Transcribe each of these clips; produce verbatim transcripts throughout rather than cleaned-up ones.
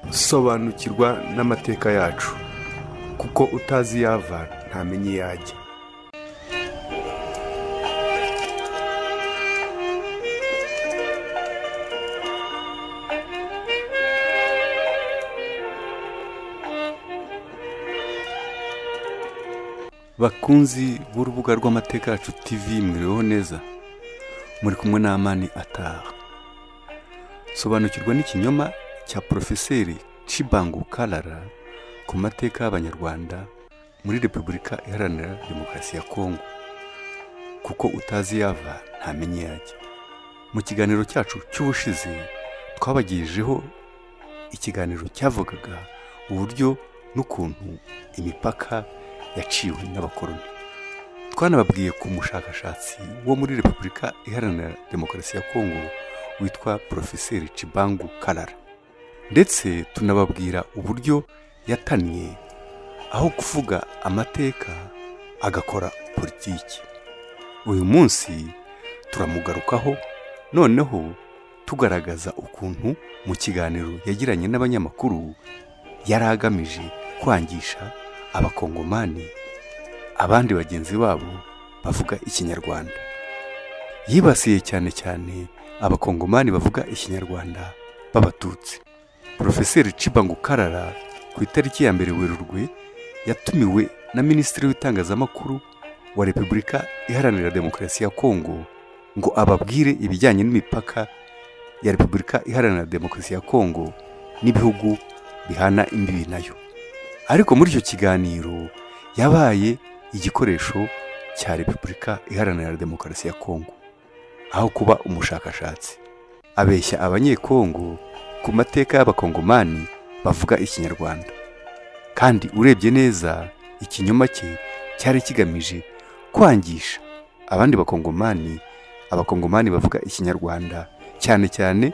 sobanukirwa n'amateka yacu, kuko utazi yava ntamenye yajya. Bakunzi b'urubuga rw'amateka yacu T V, mwiriweho neza, muri kumwe na Amani Ataha. Sobanukirwa n'ikinyoma cya Profeseri Chibangu Kalala ku mateka y'Abanyarwanda muri Repubulika Iharanira Demokarasi ya Kongo, kuko utazi yava ntamenye yajya. Mu kiganiro cyacu cy'ubushize twabagijeho ikiganiro cyavugaga uburyo n'ukuntu imipaka yaciwe n'abakoloni. Twanababwiye ku mushakashatsi wo muri Repubulika Iharanira Demokarasi ya Kongo witwa Profeseri Chibangu Kalala, ndetse tunababwira uburyo yataniye aho kuvuga amateka agakora politiki. Uyu munsi turamugarukaho, noneho tugaragaza ukuntu mu kiganiro yagiranye n'abanyamakuru yari agamije kwangisha abakongomani abandi bagenzi babo bavuga ikinyarwanda. Yibasiye cyane cyane abakongomani bavuga ikinyarwanda b'abatutsi. Profeseri Chibangu Kalala ku itariki ya mbere Werurwe yatumiwe na Minisitiri w'itangazamakuru wa Repubulika Iharanira Demokarasi ya Kongo ngo ababwire ibijyanye n'imipaka ya Repubulika Iharanira Demokarasi ya Kongo n'ibihugu bihana imbibi nayo. Ariko muri icyo kiganiro yabaye igikoresho cya Repubulika Iharanira Demokarasi ya Kongo, aho kuba umushakashatsi abeshya abanyekongo ku mateka y'abakongomani bavuga ikinyarwanda. Kandi urebye neza, ikinyoma cye cyari kigamije kwangisha abandi bakongomani abakongomani bavuga ikinyarwanda, cyane cyane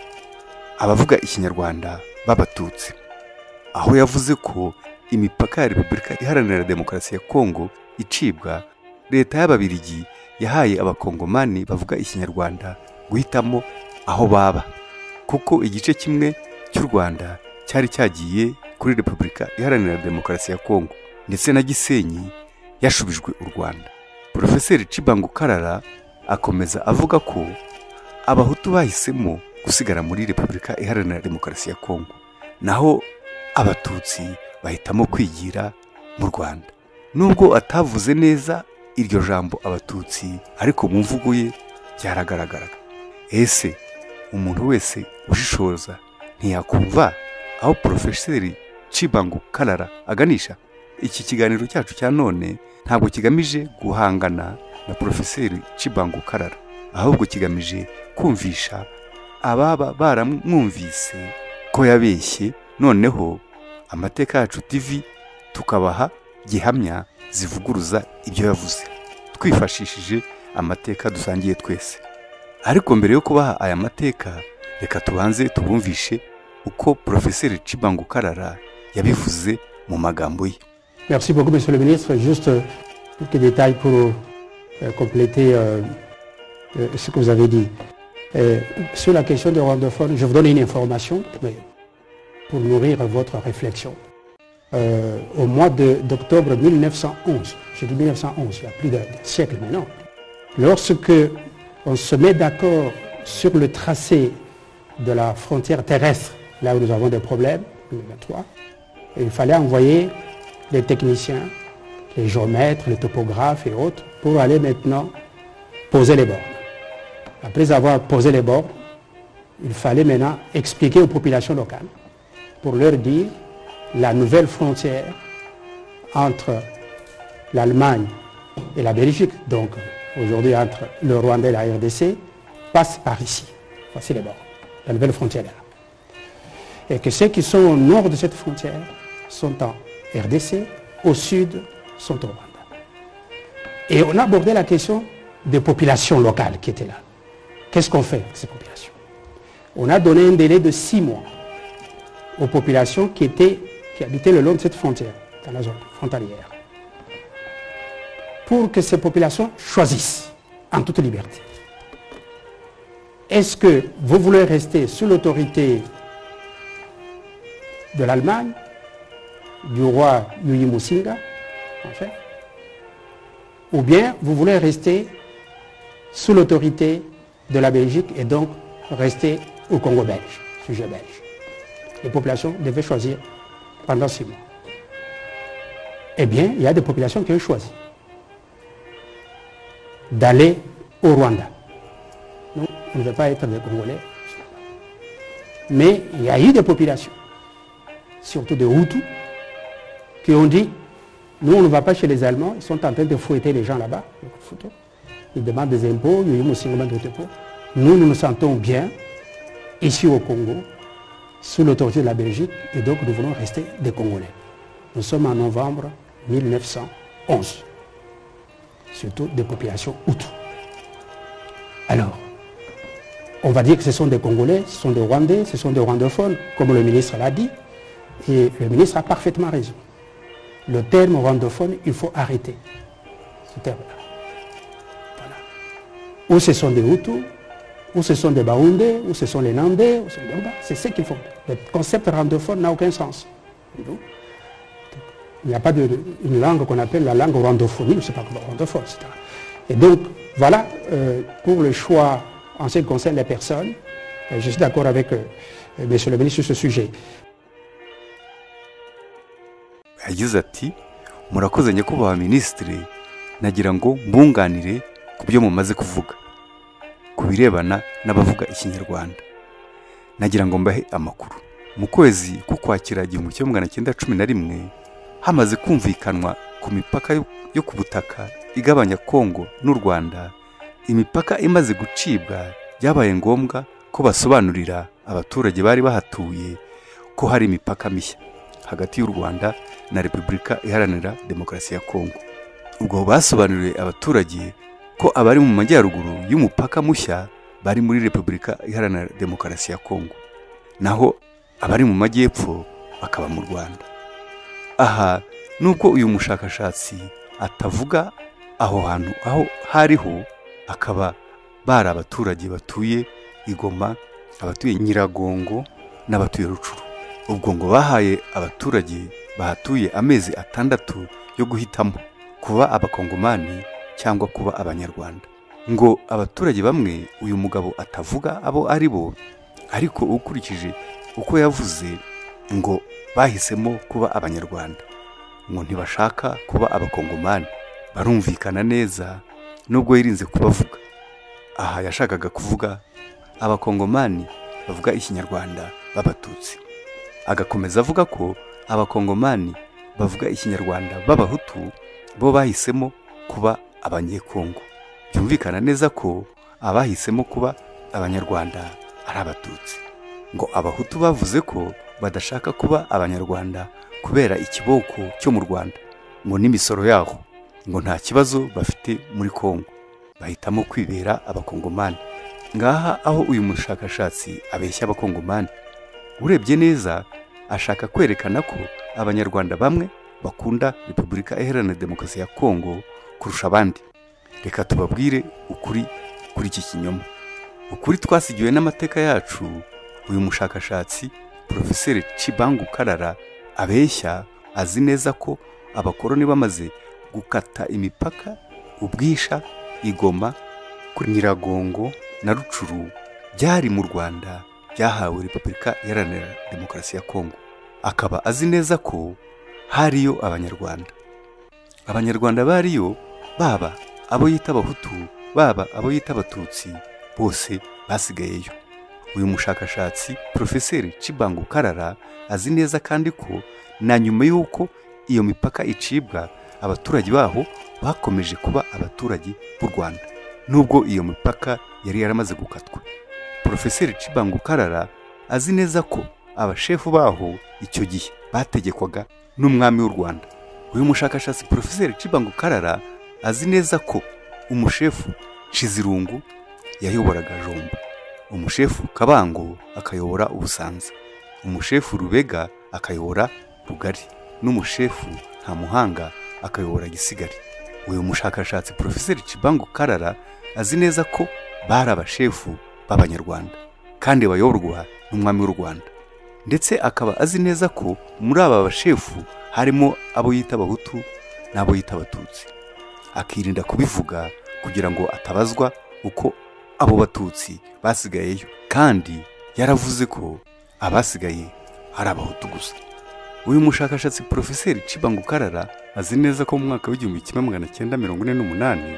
abavuga ikinyarwanda b'abatutsi, aho yavuze ko imipaka ya Repubulika Iharanira Demokarasi ya Kongo icibwa, leta y'Ababiligi yahaye abakongomani bavuga ikinyarwanda guhitamo aho baba, kuko igice kimwe cy'u Rwanda cyari cyagiye kuri Repubulika Iharanira Demokarasi ya Kongo, ndetse na Gisenyi yashubijwe u Rwanda. Profeseri Chibangu Kalala akomeza avuga ko abahutu bahisemo gusigara muri Repubulika Iharanira Demokarasi ya Kongo, naho abatutsi bahitamo kwigira mu Rwanda. Nubwo atavuze neza iryo jambo abatutsi, ariko mu mvugo ye byaragaragaraga. Ese umuntu wese ushishoza ntiyakumva aho Profeseri Chibangu Kalala aganisha? Iki kiganiro cyacu cya none ntabwo kigamije guhangana na Profeseri Chibangu Kalala, ahubwo kigamije kumvisha ababa baramwumvise ko yabeshye, noneho amateka yacu T V tukabaha gihamya zivuguruza ibyo yavuze, twifashishije amateka dusangiye twese. Ariko mbere yo kubaha aya mateka, reka tubanze tubumvishe uko Profeseri Chibangu Kalala yabivuze mu magambo ye. Merci beaucoup, Monsieur le Ministre. Juste quelques détails pour euh, compléter euh, euh, ce que vous avez dit. Euh, sur la question des rwandophones, je vous donne une information, mais pour nourrir votre réflexion. Euh, au mois d'octobre mille neuf cent onze, je dis mille neuf cent onze, il y a plus d'un siècle maintenant, lorsque on se met d'accord sur le tracé de la frontière terrestre, là où nous avons des problèmes, le vingt-trois, il fallait envoyer les techniciens, les géomètres, les topographes et autres, pour aller maintenant poser les bornes. Après avoir posé les bornes, il fallait maintenant expliquer aux populations locales, pour leur dire la nouvelle frontière entre l'Allemagne et la Belgique, donc aujourd'hui entre le Rwanda et la R D C, passe par ici. Voici les bords. La nouvelle frontière est là. Et que ceux qui sont au nord de cette frontière sont en R D C, au sud sont au Rwanda. Et on a abordé la question des populations locales qui étaient là. Qu'est-ce qu'on fait avec ces populations? On a donné un délai de six mois aux populations qui, étaient, qui habitaient le long de cette frontière, dans la zone frontalière, pour que ces populations choisissent en toute liberté. Est-ce que vous voulez rester sous l'autorité de l'Allemagne, du roi Yuyi Musinga, en fait, ou bien vous voulez rester sous l'autorité de la Belgique et donc rester au Congo belge, sujet belge. Les populations devaient choisir pendant six mois. Eh bien, il y a des populations qui ont choisi d'aller au Rwanda. Donc, on ne veut pas être des Congolais. Mais il y a eu des populations, surtout des Hutus, qui ont dit, nous on ne va pas chez les Allemands, ils sont en train de fouetter les gens là-bas. Ils demandent des impôts, nous, nous nous sentons bien ici au Congo, sous l'autorité de la Belgique, et donc nous voulons rester des Congolais. Nous sommes en novembre mille neuf cent onze, surtout des populations Hutus. Alors, on va dire que ce sont des Congolais, ce sont des Rwandais, ce sont des rwandophones, comme le ministre l'a dit, et le ministre a parfaitement raison. Le terme rwandophone, il faut arrêter ce terme-là. Voilà. Ou ce sont des Hutus, ou ce sont des Baoundés, ou ce sont les Nandais, c'est ce qu'il faut. Le concept rwandophone n'a aucun sens. Il n'y a pas de, une langue qu'on appelle la langue rwandophonie, c'est pas comme rwandophone, et cetera. Et donc, voilà, euh, pour le choix en ce qui concerne les personnes, euh, je suis d'accord avec euh, monsieur le ministre sur ce sujet. yagize ati murakoze nyakubahwa minisitiri nagira ngo mbunganire ku byo mumaze kuvuga ku birebana n'abavuga ikinyarwanda nagira ngo mbahe amakuru mu kwezi k'ukwakira igihumbi kimwe magana cyenda cumi na rimwe hamaze kumvikanwa ku mipaka yo ku butaka igabanya Kongo n'u Rwanda imipaka imaze gucibwa byabaye ngombwa ko basobanurira abaturage bari bahatuye ko hari imipaka mishya hagati y'u Rwanda na Repubulika Iharanira Demokarasi ya Kongo. Ubwo basobanuriye abaturage ko abari mu majyaruguru y'umupaka mushya bari muri Repubulika Iharanira Demokarasi ya Kongo, naho abari mu majyepfo bakaba mu Rwanda. Aha nuko uyu mushakashatsi atavuga aho hantu aho hariho, akaba bari abaturage batuye Igoma, abatuye Nyiragongo n'abatuye Rucuru. Ubwo ngo bahaye abaturage bahatuye amezi atandatu yo guhitamo kuba abakongomani cyangwa kuba abanyarwanda. Ngo abaturage bamwe uyu mugabo atavuga abo ari bo, ariko ukurikije uko yavuze ngo bahisemo kuba abanyarwanda, ngo ntibashaka kuba abakongomani. Barumvikana neza nubwo yirinze kubavuga. Aha yashakaga kuvuga abakongomani bavuga ikinyarwanda b'abatutsi, agakomeza avuga ko abakongomani bavuga ikinyarwanda b'abahutu bo bahisemo kuba abanyekongo. Byumvikana neza ko abahisemo kuba abanyarwanda ari abatutsi. Ngo abahutu bavuze ko badashaka kuba abanyarwanda kubera ikiboko cyo mu Rwanda, ngo n'imisoro yaho ngo nta kibazo bafite muri Kongo, bahitamo kwibera abakongomani. Ngaha aho uyu mushakashatsi abeshya abakongomani, urebye neza ashaka kwerekana ko abanyarwanda bamwe bakunda Repubulika Iharanira Demokarasi ya Kongo kurusha abandi. Reka tubabwire ukuri kuri iki kinyoma. Ukuri twasigiwe n'amateka yacu. Uyu mushakashatsi Profeseri Chibangu Karara abeshya, azi neza ko abakoroni bamaze gukata imipaka ubwisha Igoma kuri Nyiragongo na Rucuru byari mu Rwanda byahawe Repubulika Iharanira Demokarasi ya Kongo. Akaba azi neza ko hariyo abanyarwanda. Abanyarwanda bariyo, baba abo yita abahutu, baba abo yita abatutsi, bose basigayeyo. Uyu mushakashatsi Profeseri Chibangu Karara azi neza kandi ko na nyuma y'uko iyo mipaka icibwa, abaturage baho bakomeje kuba abaturage b'u Rwanda nubwo iyo mipaka yari yaramaze gukatwa. Profeseri Chibangu Karara azi neza ko abashefu baho icyo gihe bategekwaga n'umwami w'u Rwanda. Uyu mushakashatsi Profeseri Chibangu Karara azi neza ko umushefu Nshizirungu yayoboraga Jomba, umushefu Kabango akayobora Ubusanza, umushefu Rubega akayobora Rugari, n'umushefu Ntamuhanga akayobora Gisigari. Uyu mushakashatsi Profeseri Chibangu Karara azi neza ko bari abashefu b'abanyarwanda kandi bayoborwa n'umwami w'u Rwanda. ndetse akaba azi neza ko muri aba bashefu harimo abo yita abahutu n'abo yita abatutsi, akirinda kubivuga kugira ngo atabazwa uko abo batutsi basigayeyo, kandi yaravuze ko abasigaye ari abahutu gusa. Uyu mushakashatsi Profeseri Cibangu Karara azi neza ko mu mwaka w'igihumbi kimwe magana cyenda mirongo ine n'umunani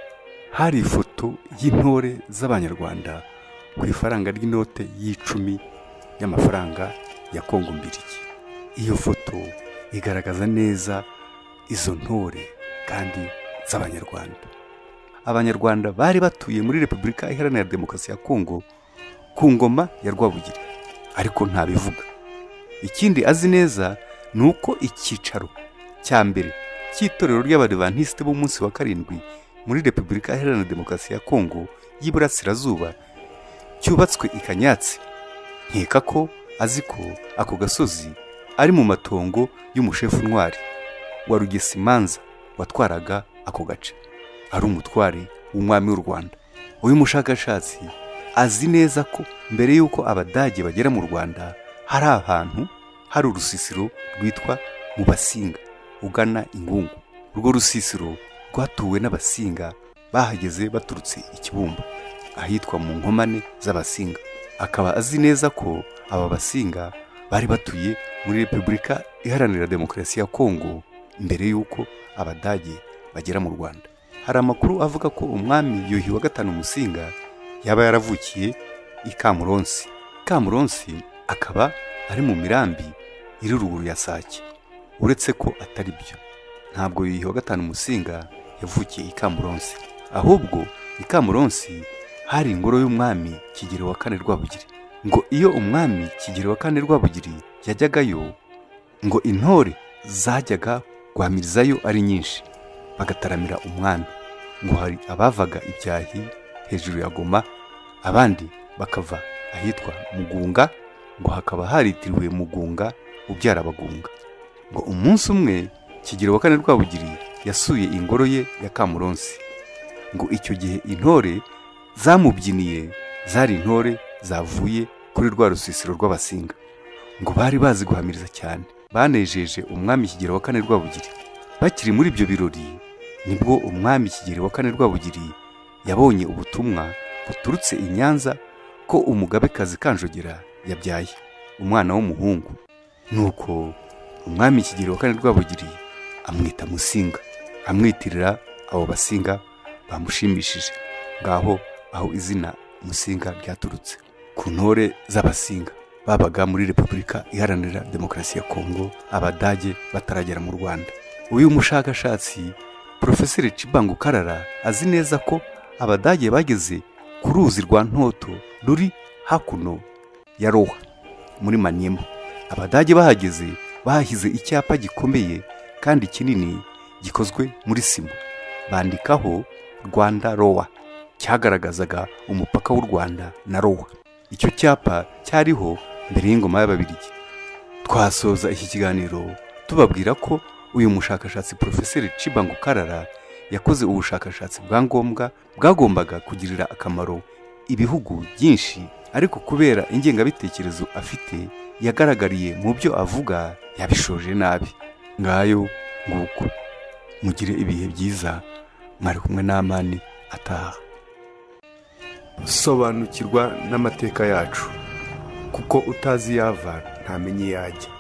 hari ifoto y'intore z'abanyarwanda ku ifaranga ry'inote y'icumi y'amafaranga ya Kongo Mbirigi. Iyo foto igaragaza neza izo ntore kandi z'abanyarwanda. Abanyarwanda bari batuye muri Repubulika Iharanira Demokarasi ya Kongo ku ngoma ya Rwabugiri, ariko ntabivuga. Ikindi azi neza ni uko icyicaro cya mbere cy'itorero ry'Abadivantiste b'umunsi wa karindwi muri Repubulika Iharanira Demokarasi ya Kongo y'Iburasirazuba cyubatswe i Kanyatsi. Nkeka ko azi ko ako gasozi ari mu matongo y'umushefu ntwari wa Rugesimanza watwaraga ako gace, ari umutware w'umwami w'u Rwanda. Uyu mushakashatsi azi neza ko mbere y'uko Abadage bagera mu Rwanda hari ahantu hari urusisiro rwitwa mu Basinga ugana Ingungu. Urwo rusisiro rwatuwe n'Abasinga bahageze baturutse Ikibumba ahitwa mu nkomane z'Abasinga. Akaba azi neza ko aba Basinga bari batuye muri Repubulika Iharanira Demokarasi ya Kongo mbere y'uko Abadage bagera mu Rwanda. Hari amakuru avuga ko umwami Yuhi wa gatanu Musinga yaba yaravukiye i Kamuronsi. Kamuronsi akaba ari mu Mirambi iri ruguru ya Sake. Uretse ko atari byo, ntabwo Yuhi wa gatanu Musinga yavukiye i Kamuronsi, ahubwo i Kamuronsi hari ingoro y'umwami Kigeli wa kane Rwabugiri. Ngo iyo umwami Kigeli wa kane Rwabugiri yajyagayo, ngo intore zajyaga guhamirizayo ari nyinshi bagataramira umwami. Ngo hari abavaga ibyahi hejuru ya Goma, abandi bakava ahitwa Mugunga, ngo hakaba haritiriwe Mugunga ubyara Bagunga. Ngo umunsi umwe Kigeli wa kane Rwabugiri yasuye ingoro ye ya Kamuronsi. Ngo icyo gihe intore zamubyiniye zari intore zavuye kuri rwa rusisiro rw'Abasinga. Ngo bari bazi guhamiriza cyane, banejeje umwami Kigeli wa kane Rwabugiri. Bakiri muri ibyo birori nibwo umwami Kigeli wa kane Rwabugiri yabonye ubutumwa buturutse i Nyanza ko umugabekazi Kanjogera yabyaye umwana w'umuhungu. Nuko umwami Kigeli wa kane Rwabugiri amwita Musinga, amwitirira abo Basinga bamushimishije. Ngaho aho izina Musinga ryaturutse, ku ntore z'Abasinga babaga muri Repubulika Iharanira Demokarasi ya Kongo Abadage bataragera mu Rwanda. Uyu mushakashatsi Profeseri Cibangu Karara azi neza ko Abadage bageze ku ruzi rwa Ntoto ruri hakuno ya Roha muri Maniema. Abadage bahageze bahize icyapa gikomeye kandi kinini gikozwe muri sima, bandikaho Rwanda Roha, cyagaragazaga umupaka w'u Rwanda na Roha. Icyo cyapa cyariho mbere y'ingoma y'Ababiligi. Twasoza iki kiganiro tubabwira ko uyu mushakashatsi Profeseri Cibangu Karara yakoze ubushakashatsi bwa ngombwa bwagombaga kugirira akamaro ibihugu byinshi, ariko kubera ingengabitekerezo afite yagaragariye mu byo avuga yabishoje nabi. Ngayo nguko, mugire ibihe byiza, mwari kumwe n'Amani ataha. Sobanukirwa n'amateka yacu, kuko utazi yava ntamenye yajya.